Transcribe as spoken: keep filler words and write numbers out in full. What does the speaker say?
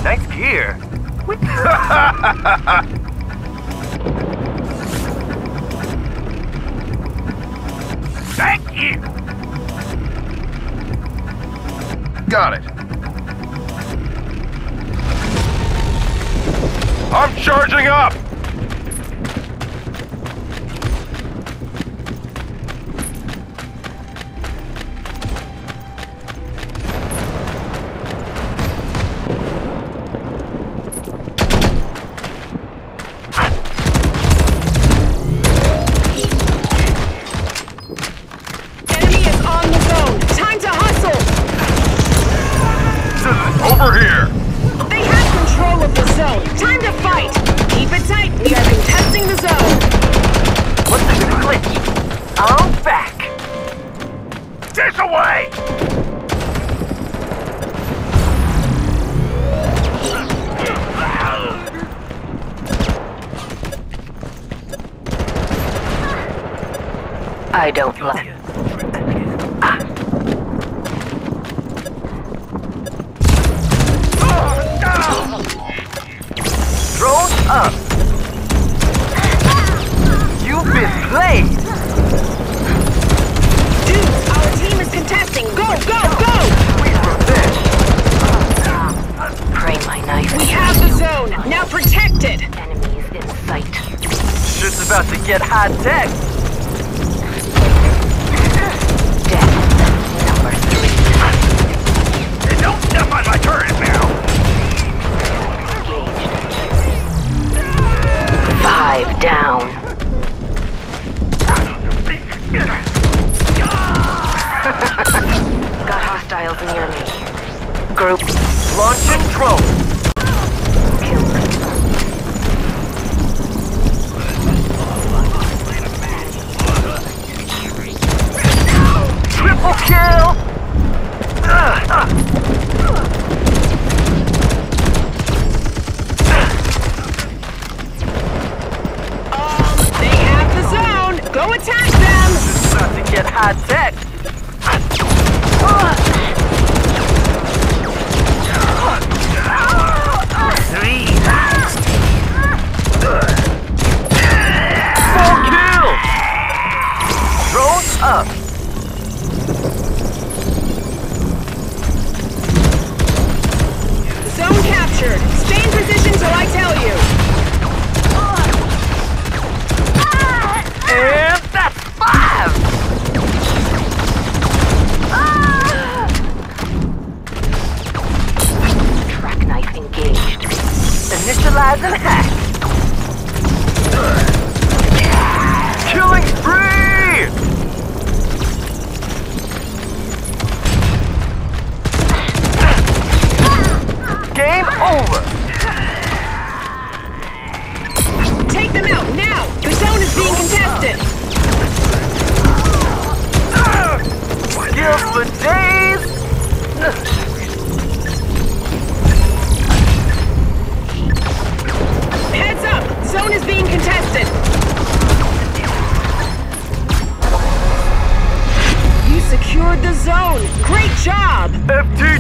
Nice gear. Thank you. Got it. I'm charging up. Over here! They have control of the zone. Time to fight! Keep it tight. We are contesting the zone. What's the glitch? I'm back. This away! I don't like. Drone up! You've been played! Dudes, our team is contesting. Go, go, go! Sweet revenge! Pray my knife. We have the zone. Now protected. Enemies in sight. Shit's about to get high tech! Death. Number three. Hey, don't step on my turret now! Five down. Got hostiles near me. Group. Launching drone! Kill. Triple kill! Uh, uh. Go attack them! This is about to get high tech! Three! Full kill! Drone up! Zone captured! Stay in position till I tell you! And that's five! Track knife engaged. Initializing hack! Killing spree! Game over! Take them out, now! The zone is being contested! Skills for days! Heads up! Zone is being contested! You secured the zone! Great job! F T